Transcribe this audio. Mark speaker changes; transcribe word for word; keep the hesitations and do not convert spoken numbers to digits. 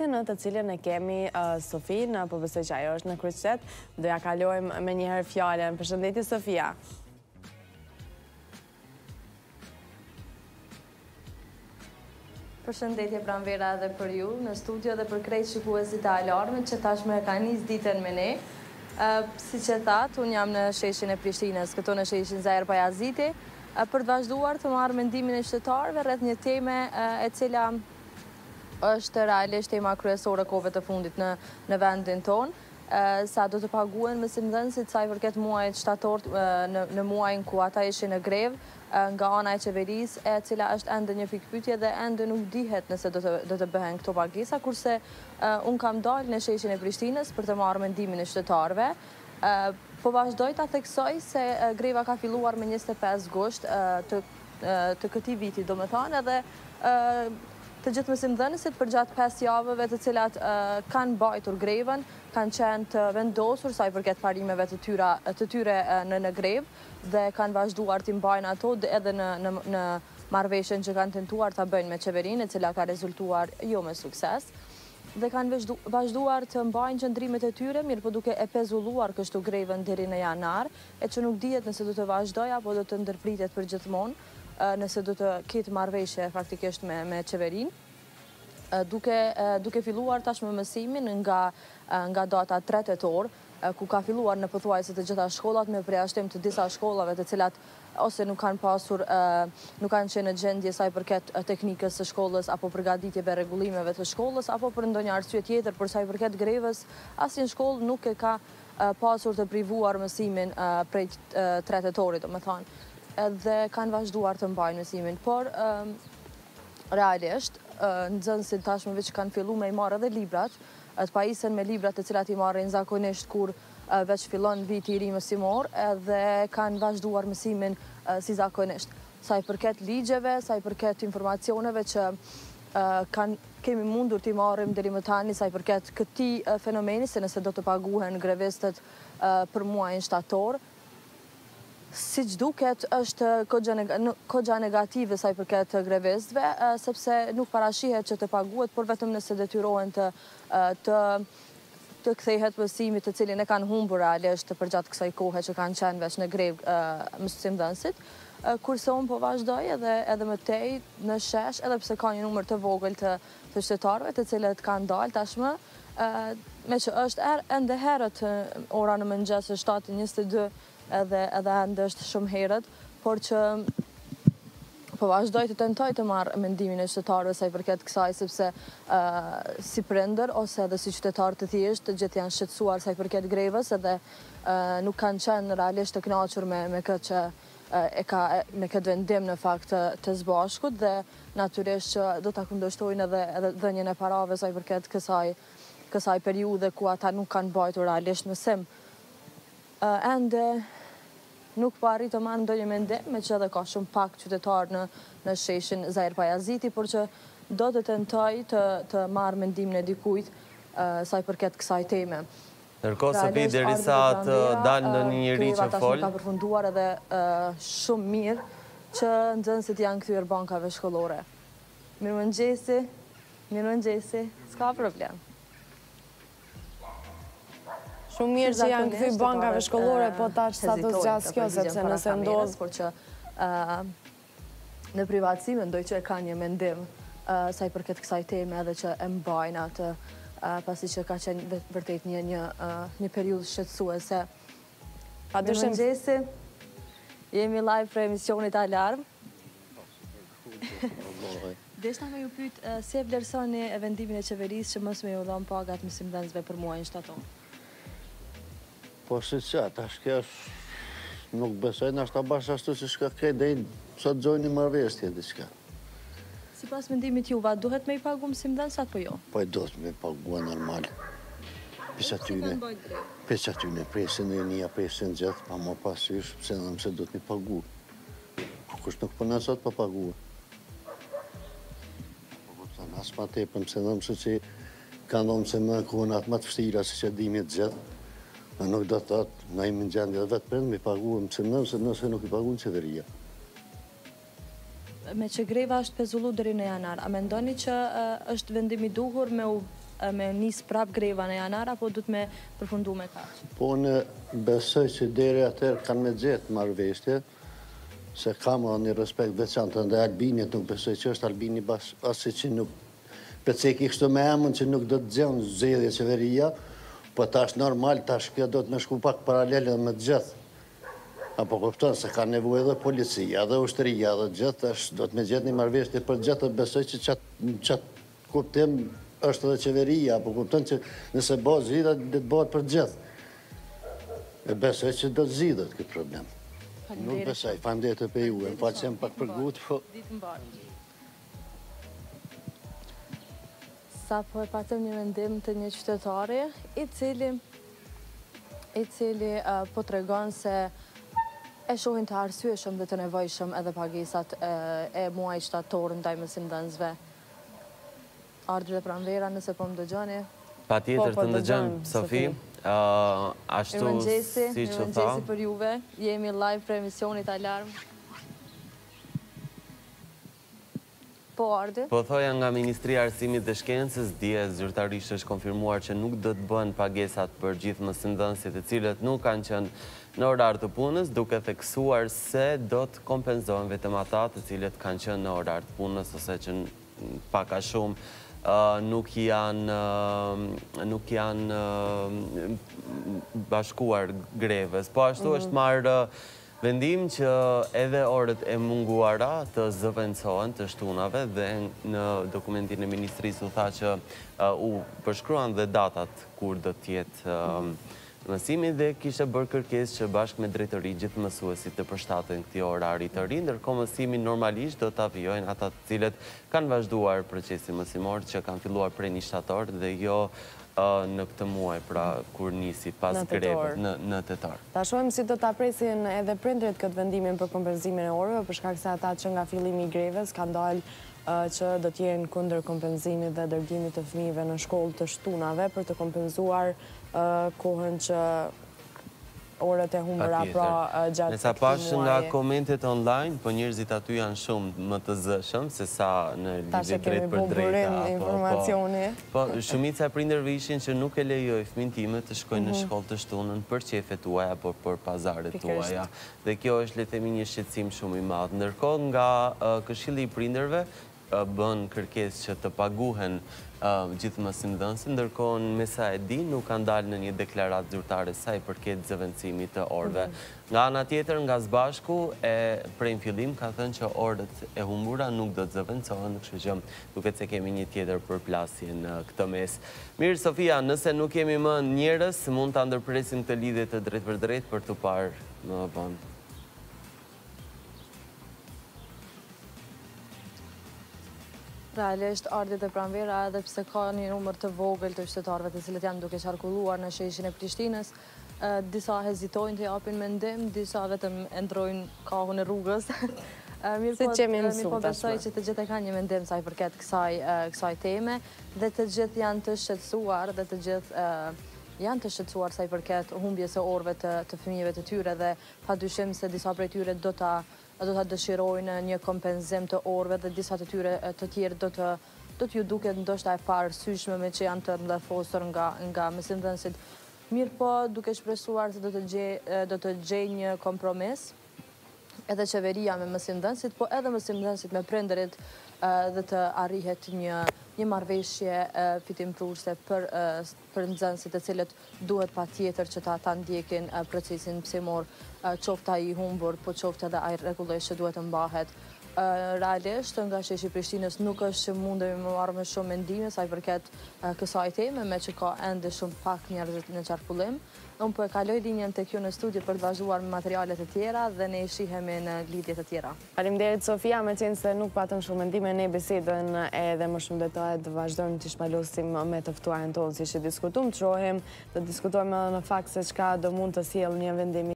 Speaker 1: projekte në të cilën e kemi Sofinë, po besoj që ajo është në kryqëzet. Do ja kalojmë me njëherë fjalën. Përshëndetje Sofia.
Speaker 2: Përshëndetje pranvera edhe për ju, në studio dhe për krejt shikuesit e Alarmit që tashme ka nis ditën me ne. Si që thatë, unë jam në sheshin e Prishtinës, këto në sheshin Zair Pajaziti, për të vazhduar të marrë mendimin e qytetarëve rreth një teme e cila është realisht tema kryesore kohëve të fundit në, në vendin tonë, sa do të paguen mësimdhënësit sa i përket muajit shtator në, në muajin ku ata ishin në grevë nga ana e qeverisë, e cila është ende një pikpyetje dhe ende nuk dihet nëse do të, do të bëhen këto pagesa, kurse uh, unë kam dalë në sheshin e Prishtinës për të marrë mendimin e qytetarëve. Uh, po vazhdoj ta theksoj se uh, greva ka filluar me njëzet e pesë gusht uh, të, uh, të këtij viti, domethënë edhe uh, të gjithë mësimdhënësit për gjatë pesë javëve të cilat uh, kanë mbajtur grevën, kanë qenë të vendosur sa i përket parimeve të, tyra, të tyre uh, në, në grevë dhe kanë vazhduar të mbajnë ato edhe në, në, në marrëveshjen që kanë tentuar ta bëjnë me qeverinë, e cila ka rezultuar jo me sukses, dhe kanë vazhduar të mbajnë qëndrimet e tyre, mirë po duke e pezulluar kështu grevën deri në janar, e që nuk dihet nëse do të vazhdoj apo do të ndërpritet për gjithmonë, nëse do të ketë marrëveshje faktikisht me, me qeverinë, duke, duke filluar tashmë mësimin nga, nga data tre tetor, ku ka filluar në pothuajse të gjitha shkollat me përjashtim të disa shkollave të cilat ose nuk kanë pasur, nuk kanë qenë në gjendje sa i përket teknikës së shkollës apo përgatitjeve rregullimeve të shkollës apo për ndonjë arsye tjetër për sa i përket grevës, asnjë shkollë nuk e ka pasur të privuar mësimin prej tre tetorit, domethënë, dhe kanë vazhduar të mbajnë mësimin, por realisht nxënësit tashmë veç kanë filluar me i marrë edhe librat, të pajisen me librat të cilat i marrin zakonisht kur veç fillon viti i ri mësimor, dhe kanë vazhduar mësimin si zakonisht. Sa i përket ligjeve, sa i përket informacioneve që kanë, kemi mundur t'i marrim deri më tani sa i përket këtij fenomeni, se nëse do të paguhen grevistët për muajin shtator, si që duket është kogja negative sa i përket grevistëve, sepse nuk parashihet që të paguhet, por vetëm nëse detyrohen të, të, të kthehet mësimit të cilin e kanë humbur realisht për gjatë kësaj kohe që kanë qenë veç në grevë mësimdhënësit, kurse unë po vazhdoj edhe, edhe më tej në shesh, edhe pse ka një numër të vogël të, të qytetarëve të cilët kanë dalë tashmë, me që është er, ende herët ora në mëngjes është shtatë e njëzet e dy, edhe, edhe ende është shumë herët, por që po vazhdoj të tentoj të marrë mendimin e qytetarëve sa i përket kësaj, sepse uh, si prindër ose edhe si qytetarë të thjeshtë, të gjithë janë shqetësuar sa i përket grevës, edhe uh, nuk kanë qenë realisht të kënaqur me, me këtë që uh, e ka, me këtë vendim në fakt të, të zbashkut, dhe natyrisht që do ta kundërshtojnë edhe, edhe dhënien e parave sa i përket kësaj, kësaj periudhe ku ata nuk kanë bajtur realisht mësim. Uh, ende nuk po arrit të marrë ndonjë mendim, me që edhe ka shumë pak qytetarë në, në sheshin Zair Pajaziti, por që do të tentoj të, të marrë mendimin e dikujt uh, sa i përket kësaj teme.
Speaker 3: Ndërkohë Sofi, derisa të dalë në një njeri që fol,
Speaker 2: ka përfunduar edhe uh, shumë mirë që nxënësit janë kthyer bankave shkollore. Mirëmëngjesi, mirëmëngjesi, s'ka problem.
Speaker 1: Shumë mirë që janë këthy bankave shkollore, po tash sa të zgjas kjo, sepse nëse ndodhë.
Speaker 2: Por që në privatësi mendoj që e ka një mendim sa i përket kësaj teme edhe që e mbajnë atë, pasi që ka qenë vërtet një, një, një periudhë shqetësuese. Mirëmëngjesi, jemi live për emisionit Alarm. Deshta me ju pyet, si e vlerësoni vendimin e qeverisë që mos me ju dhënë pagat mësimdhënësve për muajin shtator?
Speaker 4: Po si që, tash kjo nuk besojnë ashtë ta bashkë ashtu që shka kej dhe sot gjojnë një marrëveshje diçka.
Speaker 2: Si pas mendimit juva, duhet me i pagu mësimdhënësat po jo?
Speaker 4: Po e duhet me i pagu normal. Pisa tyne, pisa tyne, presin e një, presin gjithë, pa më pasysh, pëse në mëse duhet me i pagu. Kush nuk përna sot pa pagu. As ma te për mëse në mëse që ka ndonë mëse në kohën atë më të fështira që që dimit gjithë. Në nuk do të thotë, na imi në gjendje dhe vetë prendë me i pagu mësimdhënësit nëse nuk i pagu në qeveria.
Speaker 2: Me që greva është pezullu deri në janar, a mendoni që është vendimi duhur me u me nis prap greva në janar, apo du të me përfundu me kaq?
Speaker 4: Po unë besoj që deri atëherë kanë me gjetë marrëveshje, se kam një respekt veçantë ndaj Albinit, nuk besoj që është Albini bas, asi që nuk peceki kështu me emën që nuk do të gjenë zgjedhje qeveria, po tash normal, tash kjo do të me shku pak paralele me të gjithë. Apo kupton se ka nevojë edhe policia, edhe ushtëria, edhe gjithë, tash do të me gjetë një marrëveshje për gjithë, besoj që qatë qatë kuptim është edhe qeveria, apo kupton që nëse bëhet zgjidhja, do të bëhet për gjithë. E besoj që do të zgjidhet këtë problem. Nuk besoj, faleminderit për ju, më fal që jam pak përgut, po...
Speaker 2: Ditë mbarë. Sa po e patëm një mendim të një qytetari, i cili, i cili uh, po të regon se e shohin të arsyeshëm dhe të nevojshëm edhe pagesat e, e muaj shtator ndaj mësimdhënësve. Ardri dhe Pranvera, nëse po më dëgjoni.
Speaker 3: Pa tjetër
Speaker 1: Po, po,
Speaker 3: të ndëgjëm,
Speaker 1: dëgjojmë,
Speaker 3: Sofi. Uh, ashtu
Speaker 2: Mirëmëngjesi,
Speaker 3: si që tha.
Speaker 2: mirëmëngjesi për juve. Jemi live për emisionit Alarm. Po, Ardi?
Speaker 3: Po thoja nga Ministria e Arsimit dhe Shkencës, dje zyrtarisht është konfirmuar që nuk do të bën pagesat për gjithë mësimdhënësit e cilët nuk kanë qenë në orar të punës, duke theksuar se do të kompenzohen vetëm ata të cilët kanë qenë në orar të punës ose që pak a shumë nuk janë nuk janë bashkuar greves. Po ashtu është marrë vendim që edhe orët e munguara të zëvendësohen të shtunave dhe në dokumentin e Ministrisë u tha që u përshkruan dhe datat kur do t'jetë mësimi dhe kishte bërë kërkesë që bashkë me drejtori gjithë mësuesit të përshtaten këtij orari të ri, ndërkohë mësimin normalisht do ta vijojnë ata të cilët kanë vazhduar procesin mësimor që kanë filluar prej një shtator dhe jo në këtë muaj, pra kur nisi pas greve në tetor.
Speaker 1: Ta shohim si do ta presin edhe prindërit këtë vendimin për kompenzimin e orëve, për shkak se ata që nga fillimi i greves kanë dalë që do t'jenë kundër kompenzimit dhe dërgimit të fëmijëve në shkollë të shtunave për të kompenzuar kohën që orët e humbura pra gjatë
Speaker 3: Nësa pash nga komentet online, po njerëzit aty janë shumë më të zëshëm se sa në lidhje drejt për drejta.
Speaker 1: Informacioni.
Speaker 3: Po, shumica e prindërve ishin që nuk e lejoj fëmin time të shkojnë në shkollë të shtunën për qefet tuaja, por për pazaret tuaja. Dhe kjo është, le të themi, një shqetësim shumë i madh. Ndërkohë nga Këshilli i Prindërve bën kërkesë që të paguhen gjithë mësimdhënësit, ndërkohë me sa e di nuk kanë dalë në një deklaratë zyrtare sa i përket zëvendësimit të orëve. Nga ana tjetër, nga Zbashku e prej në fillim ka thënë që orët e humbura nuk do të zëvendësohen, kështu që duket se kemi një tjetër përplasje në këtë mes. Mirë, Sofia, nëse nuk kemi më njerëz, mund ta ndërpresim të lidhje të drejt për drejt për të parë më vonë.
Speaker 2: Realisht, Ardi dhe Pranvera, edhe pse ka një numër të vogël të qytetarëve të cilët janë duke qarkulluar në sheshin e Prishtinës, disa hezitojnë të japin mendim, disa vetëm e ndrojnë kahun e rrugës.
Speaker 1: Si që jemi mësuar
Speaker 2: Mirë po besoj që të gjithë e kanë një mendim sa i përket kësaj teme, dhe të gjithë janë të shqetësuar, dhe të gjithë janë të shqetësuar sa i përket humbjes së orëve të fëmijëve të tyre, dhe padyshim se disa prej tyre do ta do të dëshirojnë një kompenzim të orëve dhe disa të tyre të tjerë do të do t'ju duket ndoshta e parësyeshme me që janë të mbledhosur nga nga mësimdhënësit. Mirë po, duke shpresuar se do të gjej do të gjej një kompromis edhe qeveria me mësimdhënësit, po edhe mësimdhënësit me prindërit dhe të arrihet një një marrëveshje fitimprurse për për nxënësit e cilët duhet patjetër që ta ta ndjekin procesin mësimor, qoftë ai i humbur, po qoftë edhe ai rregullisht që duhet të mbahet. Realisht, nga sheshi i Prishtinës nuk është që mundemi më marrë me shumë mendime sa i përket kësaj teme, me që ka ende shumë pak njerëz në qarkullim. Unë po e kaloj linjën tek ju në studio për të vazhduar me materialet e tjera dhe ne shihemi në lidhjet e tjera.
Speaker 1: Faleminderit Sofia, me qenë se nuk patëm shumë mendime, ne bisedën edhe më shumë detajet të vazhdojmë të shpalosim me të ftuarin tonë si që diskutum, të shohim, të diskutojmë në fakt se çka do mund të sjellë një vendim